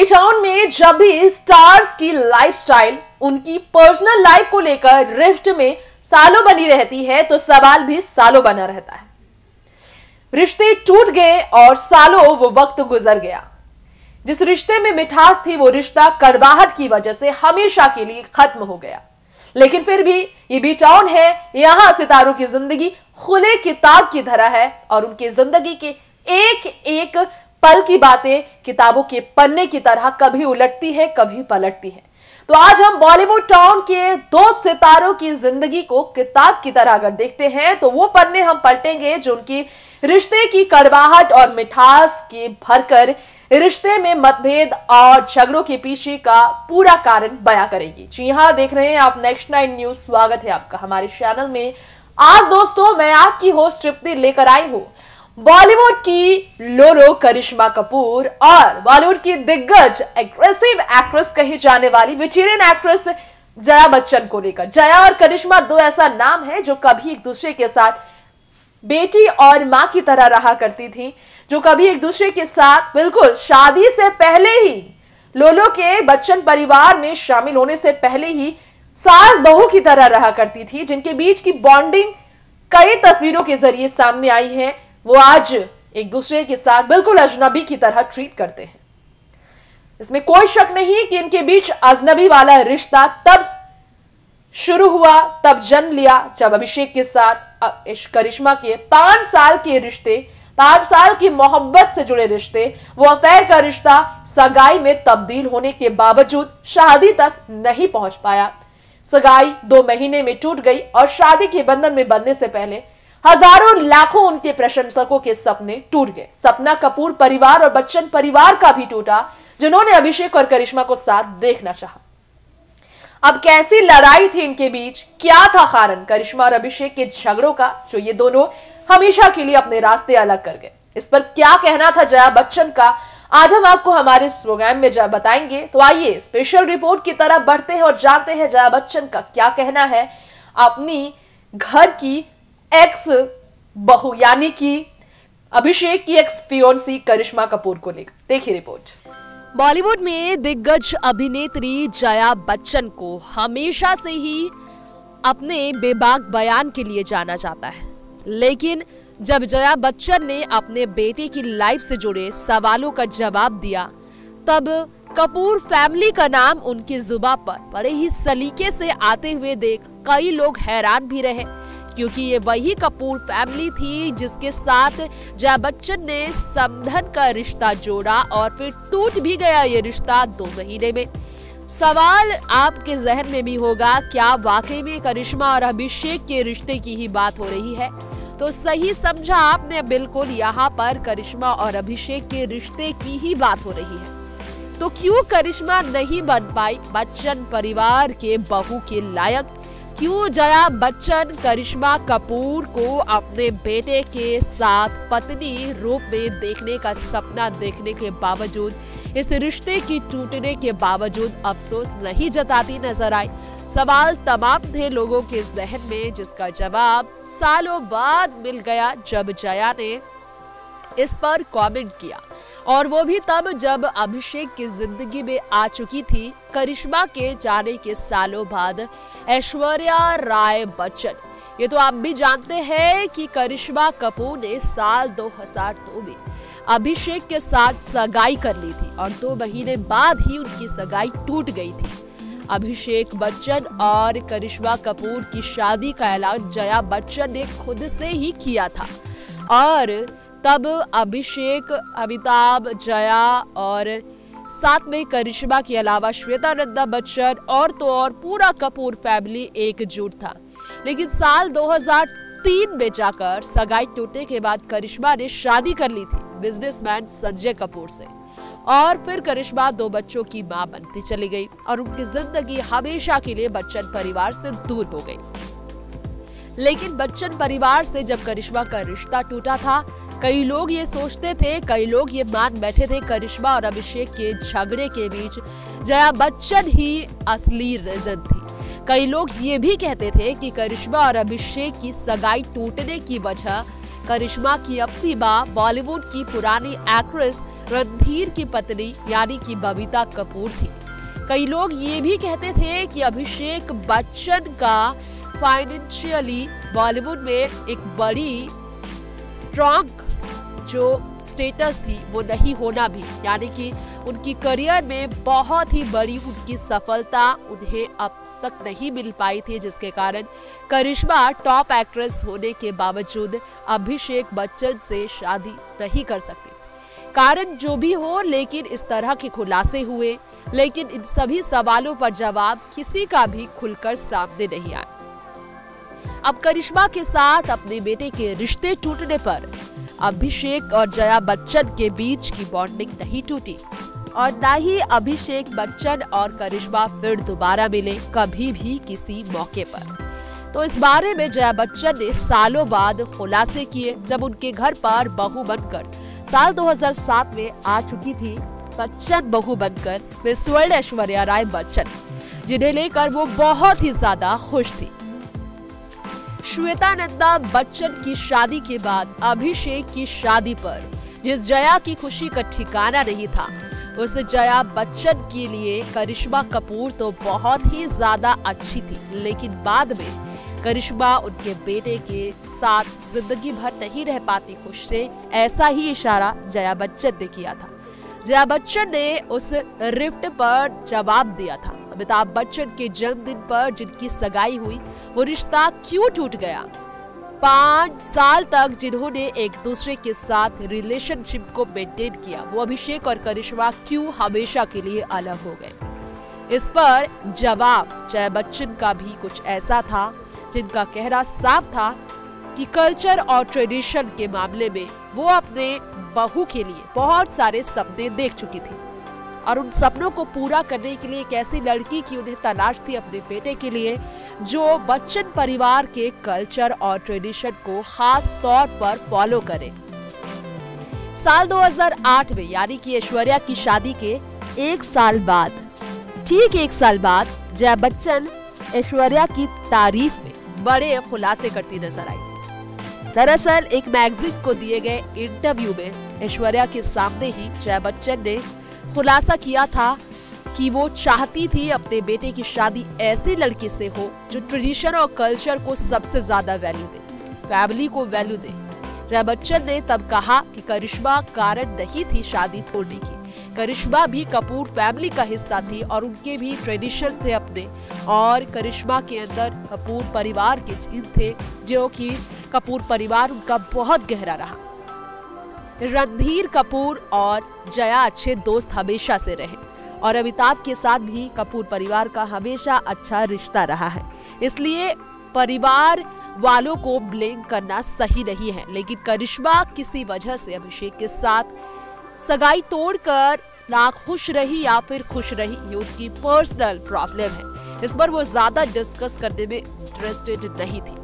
B town में जब भी स्टार्स की लाइफस्टाइल उनकी पर्सनल लाइफ को लेकर रिफ्ट में सालों बनी रहती है तो सवाल भी सालों बना रहता है। रिश्ते टूट गए और सालों वो वक्त गुजर गया। जिस रिश्ते में मिठास थी वो रिश्ता कड़वाहट की वजह से हमेशा के लिए खत्म हो गया। लेकिन फिर भी ये बी टाउन है, यहां सितारों की जिंदगी खुले किताब की तरह है और उनकी जिंदगी के एक एक पल की बातें किताबों के पन्ने की तरह कभी उलटती है कभी पलटती है। तो आज हम बॉलीवुड टाउन के दो सितारों की जिंदगी को किताब की तरह अगर देखते हैं तो वो पन्ने हम पलटेंगे जो उनकी रिश्ते की कड़वाहट और मिठास के भरकर रिश्ते में मतभेद और झगड़ों के पीछे का पूरा कारण बयां करेगी। जी हां, देख रहे हैं आप नेक्स्ट 9 न्यूज। स्वागत है आपका हमारे चैनल में। आज दोस्तों मैं आपकी होस्ट तृप्ति लेकर आई हूं बॉलीवुड की लोलो करिश्मा कपूर और बॉलीवुड की दिग्गज एग्रेसिव एक्ट्रेस कही जाने वाली वेटेरियन एक्ट्रेस जया बच्चन को लेकर। जया और करिश्मा दो ऐसा नाम है जो कभी एक दूसरे के साथ बेटी और मां की तरह रहा करती थी, जो कभी एक दूसरे के साथ बिल्कुल शादी से पहले ही लोलो के बच्चन परिवार में शामिल होने से पहले ही सास बहू की तरह रहा करती थी, जिनके बीच की बॉन्डिंग कई तस्वीरों के जरिए सामने आई है। वो आज एक दूसरे के साथ बिल्कुल अजनबी की तरह ट्रीट करते हैं। इसमें कोई शक नहीं कि इनके बीच अजनबी वाला रिश्ता तब शुरू हुआ, तब जन्म लिया जब अभिषेक के साथ करिश्मा के 5 साल के रिश्ते, 5 साल की मोहब्बत से जुड़े रिश्ते, वो अफेयर का रिश्ता सगाई में तब्दील होने के बावजूद शादी तक नहीं पहुंच पाया। सगाई 2 महीने में टूट गई और शादी के बंधन में बंधने से पहले हजारों लाखों उनके प्रशंसकों के सपने टूट गए। सपना कपूर परिवार और बच्चन परिवार का भी टूटा, जिन्होंने अभिषेक और करिश्मा को साथ देखना चाहा। अब कैसी लड़ाई थी इनके बीच, क्या था कारण करिश्मा और अभिषेक के झगड़ों का जो ये दोनों हमेशा के लिए अपने रास्ते अलग कर गए? इस पर क्या कहना था जया बच्चन का, आज हम आपको हमारे इस प्रोग्राम में बताएंगे। तो आइए स्पेशल रिपोर्ट की तरफ बढ़ते हैं और जानते हैं जया बच्चन का क्या कहना है अपनी घर की एक्स बहू यानी कि अभिषेक की एक्स फियोन्सी करिश्मा कपूर को लेकर। देखिए रिपोर्ट। बॉलीवुड में दिग्गज अभिनेत्री जया बच्चन को हमेशा से ही अपने बेबाक बयान के लिए जाना जाता है, लेकिन जब जया बच्चन ने अपने बेटे की लाइफ से जुड़े सवालों का जवाब दिया तब कपूर फैमिली का नाम उनकी जुबान पर बड़े ही सलीके से आते हुए देख कई लोग हैरान भी रहे, क्योंकि ये वही कपूर फैमिली थी जिसके साथ जया बच्चन ने समधन का रिश्ता जोड़ा और फिर टूट भी गया ये रिश्ता 2 महीने में। सवाल आपके जहन में भी होगा, क्या वाकई में करिश्मा और अभिषेक के रिश्ते की ही बात हो रही है? तो सही समझा आपने, बिल्कुल यहाँ पर करिश्मा और अभिषेक के रिश्ते की ही बात हो रही है। तो क्यों करिश्मा नहीं बन पाई बच्चन परिवार के बहू के लायक? क्यों जया बच्चन करिश्मा कपूर को अपने बेटे के साथ पत्नी रूप में देखने का सपना देखने के बावजूद, इस रिश्ते की टूटने के बावजूद अफसोस नहीं जताती नजर आई? सवाल तमाम थे लोगों के जहन में, जिसका जवाब सालों बाद मिल गया जब जया ने इस पर कमेंट किया, और वो भी तब जब अभिषेक की जिंदगी में आ चुकी थी करिश्मा के जाने के सालों बाद ऐश्वर्या राय बच्चन। ये तो आप भी जानते हैं कि करिश्मा कपूर ने साल 2002 में अभिषेक के साथ सगाई कर ली थी और 2 महीने बाद ही उनकी सगाई टूट गई थी। अभिषेक बच्चन और करिश्मा कपूर की शादी का ऐलान जया बच्चन ने खुद से ही किया था, और तब अभिषेक, अमिताभ, जया और साथ में करिश्मा के अलावा श्वेता नंदा बच्चन और तो और पूरा कपूर फैमिली एकजुट था। लेकिन साल 2003 में जाकर सगाई टूटने के बाद करिश्मा ने शादी कर ली थी बिजनेसमैन संजय कपूर से, और फिर करिश्मा 2 बच्चों की मां बनती चली गई और उनकी जिंदगी हमेशा के लिए बच्चन परिवार से दूर हो गई। लेकिन बच्चन परिवार से जब करिश्मा का रिश्ता टूटा था, कई लोग ये सोचते थे, कई लोग ये मान बैठे थे करिश्मा और अभिषेक के झगड़े के बीच जया बच्चन ही असली रीजन थी। कई लोग ये भी कहते थे कि करिश्मा और अभिषेक की सगाई टूटने की वजह करिश्मा की अपनी मां बॉलीवुड की पुरानी एक्ट्रेस रणधीर की पत्नी यानी कि बबीता कपूर थी। कई लोग ये भी कहते थे कि अभिषेक बच्चन का फाइनेंशियली बॉलीवुड में एक बड़ी स्ट्रॉन्ग जो स्टेटस थी वो नहीं होना भी, यानी कि उनकी करियर में बहुत ही बड़ी उनकी सफलता उन्हें अब तक नहीं मिल पाई थी, जिसके कारण करिश्मा टॉप एक्ट्रेस होने के बावजूद अभिषेक बच्चन से शादी नहीं कर सकती। कारण जो भी हो, लेकिन इस तरह के खुलासे हुए, लेकिन इन सभी सवालों पर जवाब किसी का भी खुलकर सामने नहीं आया। अब करिश्मा के साथ अपने बेटे के रिश्ते टूटने पर अभिषेक और जया बच्चन के बीच की बॉन्डिंग नहीं टूटी और न ही अभिषेक बच्चन और करिश्मा फिर दोबारा मिले कभी भी किसी मौके पर। तो इस बारे में जया बच्चन ने सालों बाद खुलासे किए, जब उनके घर पर बहू बनकर साल 2007 में आ चुकी थी बच्चन बहू बनकर मिस वर्ल्ड ऐश्वर्या राय बच्चन, जिन्हें लेकर वो बहुत ही ज्यादा खुश थी। श्वेता नंदा बच्चन की शादी के बाद अभिषेक की शादी पर जिस जया की खुशी का ठिकाना नहीं था, उस जया बच्चन के लिए करिश्मा कपूर तो बहुत ही ज्यादा अच्छी थी, लेकिन बाद में करिश्मा उनके बेटे के साथ जिंदगी भर नहीं रह पाती खुश से, ऐसा ही इशारा जया बच्चन ने किया था। जया बच्चन ने उस रिफ्ट पर जवाब दिया था। अमिताभ बच्चन के जन्मदिन पर जिनकी सगाई हुई, वो रिश्ता क्यों टूट गया? 5 साल तक जिन्होंने एक दूसरे के साथ रिलेशनशिप को मेंटेन किया, वो अभिषेक और करिश्मा क्यों हमेशा के लिए अलग हो गए? इस पर जवाब जया बच्चन का भी कुछ ऐसा था, जिनका कहना साफ था कि कल्चर और ट्रेडिशन के मामले में वो अपने बहू के लिए बहुत सारे सपने देख चुकी थी और उन सपनों को पूरा करने के लिए एक ऐसी लड़की की उन्हें तलाश थी अपने बेटे के लिए, जो बच्चन परिवार के कल्चर और ट्रेडिशन को खास तौर पर फॉलो करे। साल 2008 में, यानी कि ऐश्वर्या की शादी के ठीक एक साल बाद जया बच्चन ऐश्वर्या की तारीफ में बड़े खुलासे करती नजर आई। दरअसल एक मैगजीन को दिए गए इंटरव्यू में ऐश्वर्या के सामने ही जया बच्चन ने खुलासा किया था कि वो चाहती थी अपने बेटे की शादी ऐसी लड़की से हो जो ट्रेडिशन और कल्चर को सबसे ज्यादा वैल्यू दे, फैमिली को वैल्यू दे। जया बच्चन ने तब कहा कि करिश्मा कारण नहीं थी शादी तोड़ने की, करिश्मा भी कपूर फैमिली का हिस्सा थी और उनके भी ट्रेडिशन थे अपने, और करिश्मा के अंदर कपूर परिवार के जीन थे, जो कि कपूर परिवार उनका बहुत गहरा रहा। रणधीर कपूर और जया अच्छे दोस्त हमेशा से रहे और अमिताभ के साथ भी कपूर परिवार का हमेशा अच्छा रिश्ता रहा है, इसलिए परिवार वालों को ब्लेम करना सही नहीं है। लेकिन करिश्मा किसी वजह से अभिषेक के साथ सगाई तोड़कर ना खुश रही या फिर खुश रही, ये उसकी पर्सनल प्रॉब्लम है। इस पर वो ज्यादा डिस्कस करने में इंटरेस्टेड नहीं थी।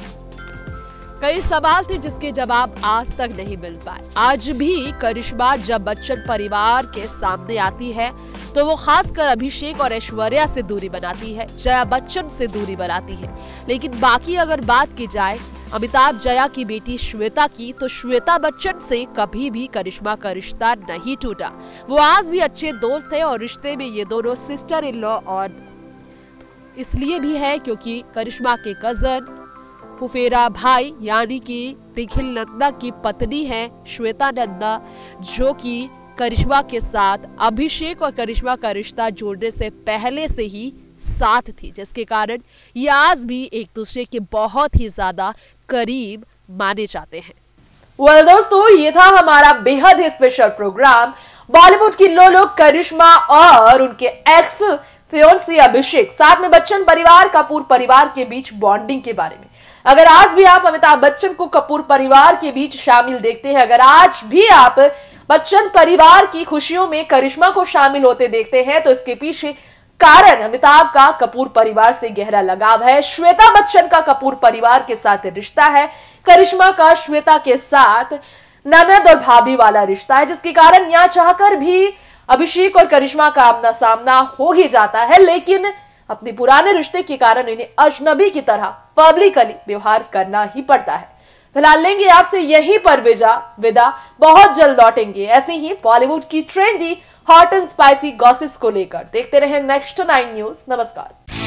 कई सवाल थे जिसके जवाब आज तक नहीं मिल पाए। आज भी करिश्मा जब बच्चन परिवार के सामने आती है तो वो खासकर अभिषेक और ऐश्वर्या से दूरी बनाती है, जया बच्चन से दूरी बनाती है। लेकिन बाकी अगर बात की जाए अमिताभ जया की बेटी श्वेता की, तो श्वेता बच्चन से कभी भी करिश्मा का रिश्ता नहीं टूटा। वो आज भी अच्छे दोस्त हैं और रिश्ते में ये दोनों सिस्टर इन लॉ और इसलिए भी है क्योंकि करिश्मा के कजन फुफेरा भाई यानी कि निखिल नंदा की पत्नी है श्वेता नंदा, जो कि करिश्मा के साथ अभिषेक और करिश्मा का रिश्ता जोड़ने से पहले से ही साथ थी, जिसके कारण ये आज भी एक दूसरे के बहुत ही ज्यादा करीब माने जाते हैं। वेल दोस्तों, ये था हमारा बेहद ही स्पेशल प्रोग्राम बॉलीवुड की लोलो करिश्मा और उनके एक्स फियोन्सी अभिषेक, साथ में बच्चन परिवार कपूर परिवार के बीच बॉन्डिंग के बारे में। अगर आज भी आप अमिताभ बच्चन को कपूर परिवार के बीच शामिल देखते हैं, अगर आज भी आप बच्चन परिवार की खुशियों में करिश्मा को शामिल होते देखते हैं, तो इसके पीछे कारण अमिताभ का कपूर परिवार से गहरा लगाव है, श्वेता बच्चन का कपूर परिवार के साथ रिश्ता है, करिश्मा का श्वेता के साथ ननद और भाभी वाला रिश्ता है, जिसके कारण यहाँ चाहकर भी अभिषेक और करिश्मा का आमना सामना हो ही जाता है, लेकिन अपने पुराने रिश्ते के कारण इन्हें अजनबी की तरह पब्लिकली व्यवहार करना ही पड़ता है। फिलहाल लेंगे आपसे यहीं पर विदा, बहुत जल्द लौटेंगे ऐसे ही बॉलीवुड की trendy hot and spicy gossips को लेकर। देखते रहें नेक्स्ट 9 न्यूज। नमस्कार।